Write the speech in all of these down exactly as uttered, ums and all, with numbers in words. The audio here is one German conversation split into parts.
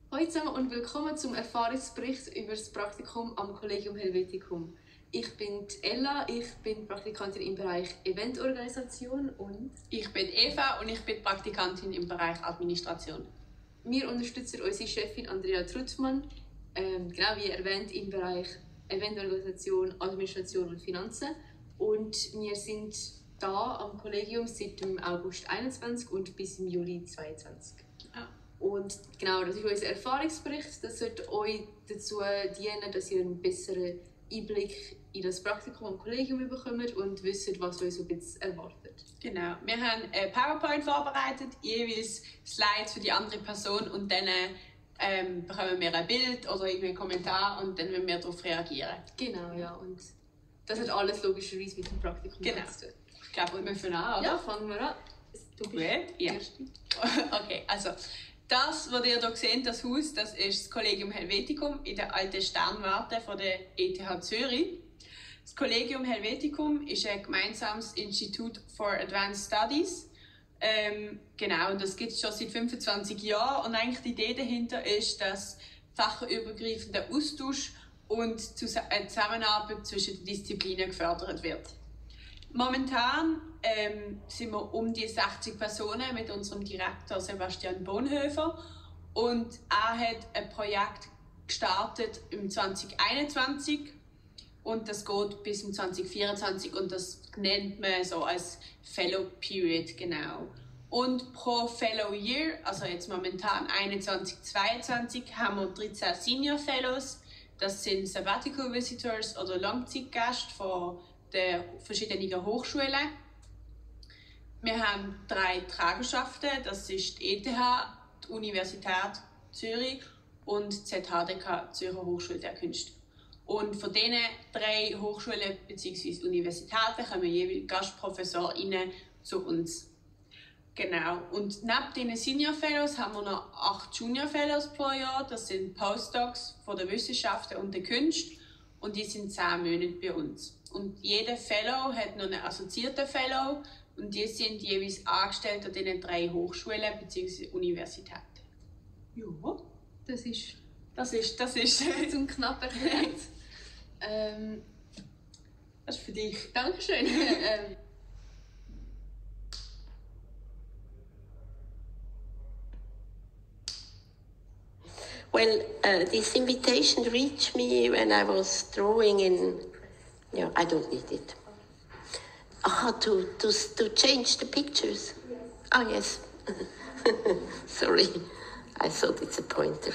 Hallo zusammen und willkommen zum Erfahrungsbericht über das Praktikum am Collegium Helveticum. Ich bin Ella, ich bin Praktikantin im Bereich Eventorganisation und ich bin Eva und ich bin Praktikantin im Bereich Administration. Wir unterstützen unsere Chefin Andrea Truttmann, ähm, genau wie erwähnt, im Bereich Eventorganisation, Administration und Finanzen. Und wir sind da am Kollegium seit dem August einundzwanzig und bis im Juli zweiundzwanzig. Ja. Und genau, das ist unser Erfahrungsbericht. Das sollte euch dazu dienen, dass ihr einen besseren Einblick in das Praktikum am Kollegium bekommt und wisst, was euch so ein bisschen erwartet. Genau. Wir haben eine PowerPoint vorbereitet, jeweils Slides für die andere Person und dann ähm, bekommen wir ein Bild oder einen Kommentar und dann müssen wir darauf reagieren. Genau, ja. Und das hat alles logischerweise mit dem Praktikum genau. zu tun. Ich glaube, wir fangen an, oder? Ja, fangen wir an. Du bist ja. Okay, also das, was ihr hier seht, das Haus, das ist das Collegium Helveticum in der alten Sternwarte von der E T H Zürich. Das Collegium Helveticum ist ein gemeinsames Institut for Advanced Studies. Ähm, genau, und das gibt es schon seit fünfundzwanzig Jahren. Und eigentlich die Idee dahinter ist, dass fachübergreifender Austausch und Zusammenarbeit zwischen den Disziplinen gefördert wird. Momentan ähm, sind wir um die sechzig Personen mit unserem Direktor Sebastian Bonhoeffer und er hat ein Projekt gestartet im zwanzig einundzwanzig und das geht bis im zwanzig vierundzwanzig und das nennt man so als Fellow Period genau. Und pro Fellow Year, also jetzt momentan einundzwanzig zweiundzwanzig, haben wir dreizehn Senior Fellows. Das sind Sabbatical Visitors oder Langzeitgäste von der verschiedenen Hochschulen. Wir haben drei Trägerschaften, das ist die E T H, die Universität Zürich und die Z H D K, Zürcher Hochschule der Künste. Und von diesen drei Hochschulen bzw. Universitäten kommen jeweils GastprofessorInnen zu uns. Genau. Und neben diesen Senior Fellows haben wir noch acht Junior Fellows pro Jahr. Das sind Postdocs von den Wissenschaften und der Künste. Und die sind zehn Monate bei uns. Und jeder Fellow hat noch einen assoziierten Fellow und die sind jeweils angestellt an diesen drei Hochschulen bzw. Universitäten. Ja, das ist das ist, das ist zum knapp erklärt. ähm, das ist für dich. Dankeschön. ähm, Well, uh, this invitation reached me when I was drawing in. Yeah, I don't need it. Ah, to to to change the pictures. Oh yes. Sorry, I thought it's a pointer.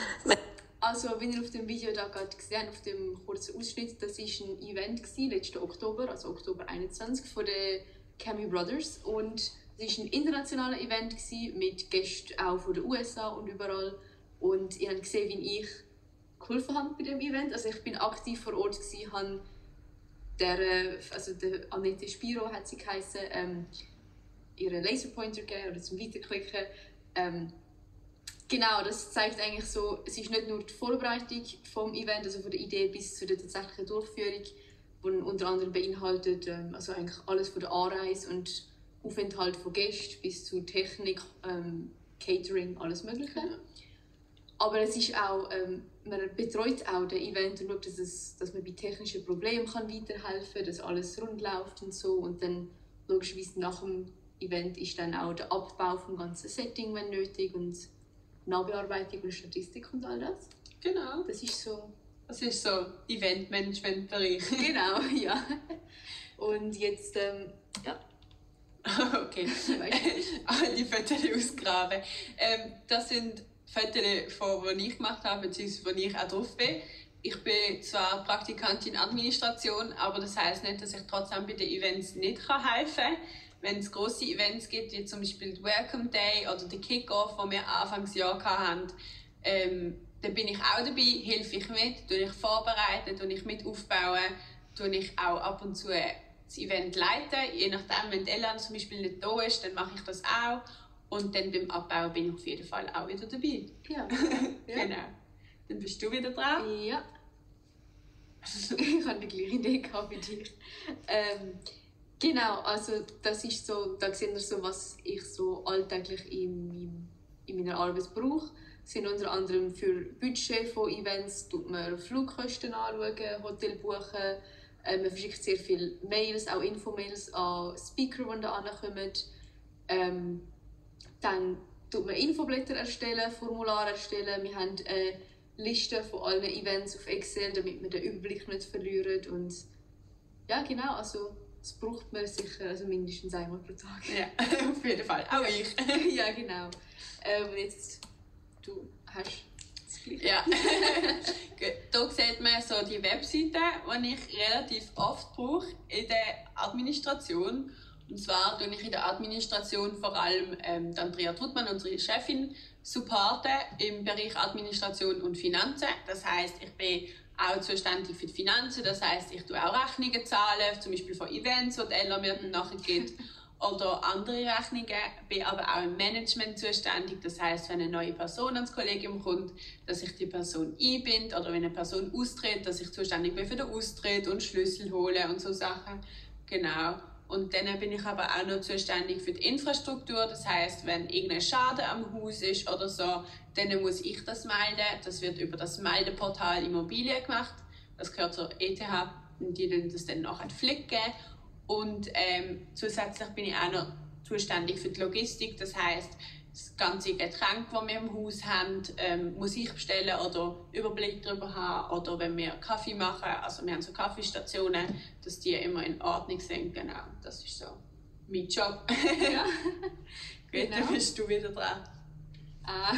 Also, wie ihr auf dem Video da gerade gesehen habt, auf dem kurzen Ausschnitt, das war ein Event gewesen, letzten Oktober, also Oktober einundzwanzig, von den Cammy Brothers. Und es war ein internationales Event gewesen, mit Gästen auch von den U S A und überall. Und ihr habt gesehen, wie ich geholfen habe bei diesem Event. Also ich bin aktiv vor Ort gewesen, habe der, also der Annette Spiro hat sie geheissen, ähm, ihren Laserpointer gegeben oder zum Weiterklicken. Ähm, genau, das zeigt eigentlich so, es ist nicht nur die Vorbereitung vom Event, also von der Idee bis zu der tatsächlichen Durchführung, die unter anderem beinhaltet, ähm, also eigentlich alles von der Anreise und Aufenthalt von Gästen bis zu Technik, ähm, Catering, alles Mögliche. Ja. Aber es ist auch, ähm, man betreut auch das Event und schaut, dass, es, dass man bei technischen Problemen kann weiterhelfen kann, dass alles rund läuft und so. Und dann logischerweise nach dem Event ist dann auch der Abbau vom ganzen Setting, wenn nötig, und Nachbearbeitung und Statistik und all das. Genau. Das ist so... Das ist so Eventmanagement-Bereich. Genau, ja. Und jetzt, ähm, ja. Okay. Die Fotos ausgraben. Ähm, das sind Fotos, von die ich gemacht habe, beziehungsweise wo ich auch drauf bin. Ich bin zwar Praktikantin Administration, aber das heisst nicht, dass ich trotzdem bei den Events nicht helfen kann. Wenn es grosse Events gibt, wie zum Beispiel die Welcome Day oder den Kick-Off, den wir Anfangsjahr hatten, ähm, dann bin ich auch dabei, helfe ich mit, tue ich vorbereiten, tue ich mit aufbauen, tue ich auch ab und zu das Event leiten. Je nachdem, wenn die Ella zum Beispiel nicht da ist, dann mache ich das auch. Und dann beim Abbau bin ich auf jeden Fall auch wieder dabei. Ja. Ja. Genau. Dann bist du wieder dran. Ja. Ich hatte die gleiche Idee wie dir. Ähm, genau, also das ist so, da seht ihr so, was ich so alltäglich in, in, in meiner Arbeit brauche. sind unter anderem für Budget von Events, tut man Flugkosten anschauen, Hotel buchen, äh, man verschickt sehr viele Mails, auch Infomails an Speaker, die da ankommen. Ähm, dann tut man Infoblätter erstellen, Formulare erstellen. Wir haben eine Liste von allen Events auf Excel, damit wir den Überblick nicht verlieren. Und ja, genau, also das braucht man sicher also mindestens einmal pro Tag. Ja, auf jeden Fall. Auch ich. Ja, genau. Ähm, jetzt, du hast das Gleiche. Ja. Hier sieht man so die Webseite, die ich relativ oft brauche in der Administration. Und zwar tue ich in der Administration vor allem ähm, Andrea Trutmann, unsere Chefin, supporten im Bereich Administration und Finanzen. Das heisst, ich bin auch zuständig für die Finanzen. Das heisst, ich tue auch Rechnungen zahlen, zum Beispiel von Events, die Ella mir dann nachher gibt, oder andere Rechnungen. Ich bin aber auch im Management zuständig. Das heisst, wenn eine neue Person ans Kollegium kommt, dass ich die Person einbinde, oder wenn eine Person austritt, dass ich zuständig bin für den Austritt und Schlüssel holen und so Sachen. Genau. Und dann bin ich aber auch noch zuständig für die Infrastruktur. Das heisst, wenn irgendein Schaden am Haus ist oder so, dann muss ich das melden. Das wird über das Meldeportal Immobilien gemacht. Das gehört zur E T H und die dann das dann nachher flicken. Und ähm, zusätzlich bin ich auch noch zuständig für die Logistik. Das heisst, das ganze Getränk, das wir im Haus haben, ähm, muss ich bestellen oder Überblick darüber haben. Oder wenn wir Kaffee machen, also wir haben so Kaffeestationen, dass die immer in Ordnung sind. Genau, das ist so mein Job. Ja. Gut, Genau. dann bist du wieder dran. Ah.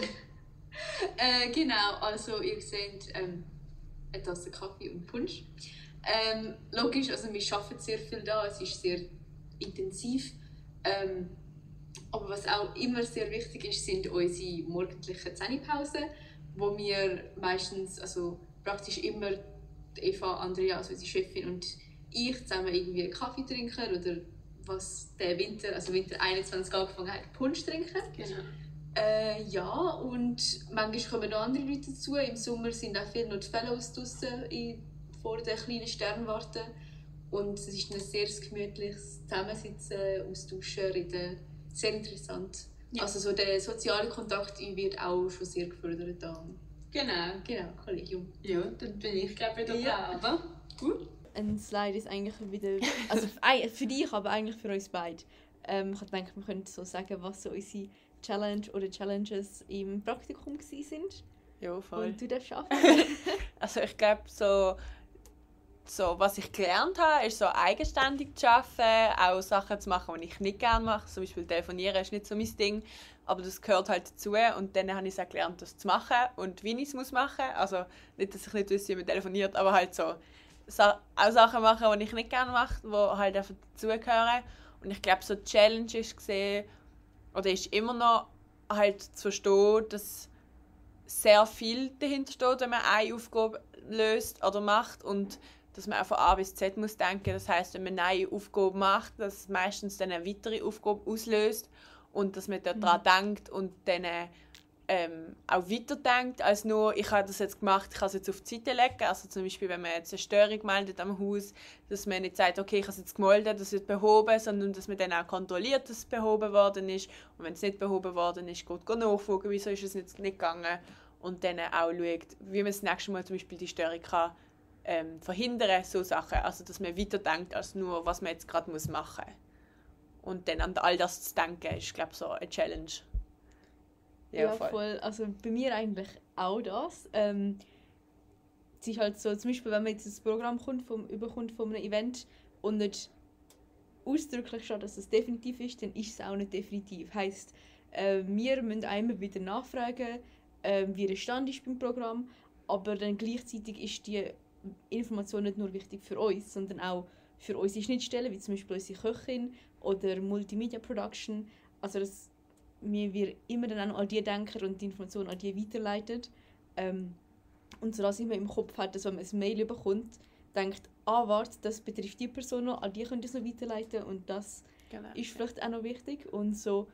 äh, genau, also ihr seht ähm, eine Tasse Kaffee und Punsch. Ähm, logisch, also wir arbeiten sehr viel da, es ist sehr intensiv. Ähm, aber was auch immer sehr wichtig ist, sind unsere morgendlichen Zähnepausen, wo wir meistens, also praktisch immer Eva, Andrea, also unsere Chefin und ich zusammen irgendwie einen Kaffee trinken oder was der Winter, also Winter einundzwanzig angefangen hat, Punsch trinken. Genau. Äh, ja, und manchmal kommen noch andere Leute dazu. Im Sommer sind auch viele noch die Fellows draussen in, vor den kleinen Sternwarten. Und es ist ein sehr gemütliches Zusammensitzen, Austauschen, Reden. Sehr interessant. Ja. Also so der soziale Kontakt wird auch schon sehr gefördert. Da. Genau. Genau, Kollegium. Ja, dann bin ich glaube wieder Ja. dran, oder? Gut. Ein Slide ist eigentlich wieder, also für dich, aber eigentlich für uns beide. Ähm, ich denke, wir können so sagen, was so unsere Challenge oder Challenges im Praktikum sind. Ja, voll. Und du darfst anfangen. Also ich glaube, so, so, was ich gelernt habe, ist so eigenständig zu arbeiten, auch Sachen zu machen, die ich nicht gerne mache. Zum Beispiel telefonieren ist nicht so mein Ding, aber das gehört halt dazu. Und dann habe ich auch gelernt, das zu machen und wie ich es machen muss. Also nicht, dass ich nicht wüsste, wie man telefoniert, aber halt so auch Sachen machen, die ich nicht gerne mache, die halt einfach dazugehören. Und ich glaube, so die Challenge ist gesehen, oder ist immer noch halt zu verstehen, dass sehr viel dahinter steht, wenn man eine Aufgabe löst oder macht und dass man auch von A bis Z muss denken. Das heisst, wenn man eine Aufgabe macht, dass es meistens dann eine weitere Aufgabe auslöst und dass man dort mhm. daran denkt und dann ähm, auch weiterdenkt, als nur, ich habe das jetzt gemacht, ich kann es jetzt auf die Seite legen. Also zum Beispiel, wenn man jetzt eine Störung meldet am Haus, dass man nicht sagt, okay, ich habe es jetzt gemeldet, das wird behoben, sondern dass man dann auch kontrolliert, dass es behoben worden ist. Und wenn es nicht behoben worden ist, geht man nachfragen, wieso ist es jetzt nicht gegangen. Und dann auch schaut, wie man das nächste Mal zum Beispiel die Störung kann, ähm, verhindern, so Sachen. Also dass man weiterdenkt, als nur, was man jetzt gerade machen muss. Und dann an all das zu denken, ist, glaube ich, so eine Challenge. Ja, ja voll. voll. Also bei mir eigentlich auch das. Ähm, es ist halt so, zum Beispiel, wenn man jetzt das Programm kommt, vom, überkommt von einem Event und nicht ausdrücklich steht, dass es definitiv ist, dann ist es auch nicht definitiv. Heisst, äh, wir müssen einmal wieder nachfragen, äh, wie der Stand ist beim Programm, aber dann gleichzeitig ist die Information nicht nur wichtig für uns, sondern auch für unsere Schnittstellen, wie zum Beispiel unsere Köchin oder Multimedia Production. Also das wir, wir immer dann an die denken und die Informationen an die weiterleiten. Ähm, und so dass ich mir im Kopf hat, dass wenn man ein Mail bekommt, denkt, ah, warte, das betrifft die Person noch, an die könnt ihr es noch weiterleiten und das genau. ist vielleicht auch noch wichtig. Und so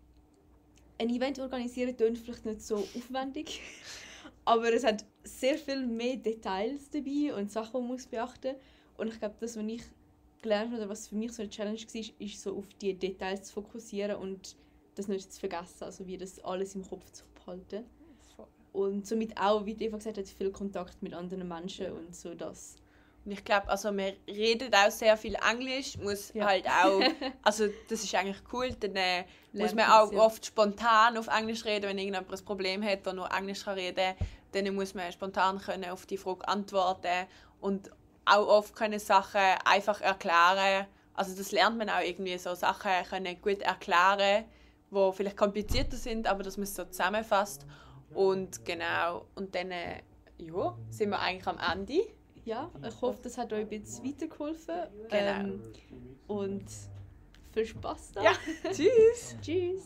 ein Event organisieren klingt vielleicht nicht so aufwendig, aber es hat sehr viel mehr Details dabei und Sachen, die man muss beachten muss. Und ich glaube, das, was ich gelernt habe, oder was für mich so eine Challenge war, ist so auf die Details zu fokussieren und das nicht zu vergessen, also wie das alles im Kopf zu behalten. Und somit auch, wie Eva gesagt hat, viel Kontakt mit anderen Menschen und so das. Und ich glaube, also man redet auch sehr viel Englisch, muss ja. halt auch, also das ist eigentlich cool, dann äh, muss man auch ja. oft spontan auf Englisch reden, wenn irgendjemand ein Problem hat, der nur Englisch kann reden, dann muss man spontan können auf die Frage antworten und auch oft können Sachen einfach erklären. Also das lernt man auch irgendwie, so Sachen können gut erklären, die vielleicht komplizierter sind, aber dass man es so zusammenfasst. Und genau, und dann äh, ja, sind wir eigentlich am Ende. Ja, ich hoffe, das hat euch ein bisschen weitergeholfen. Genau. Ähm, und viel Spaß da. Ja, tschüss. Tschüss.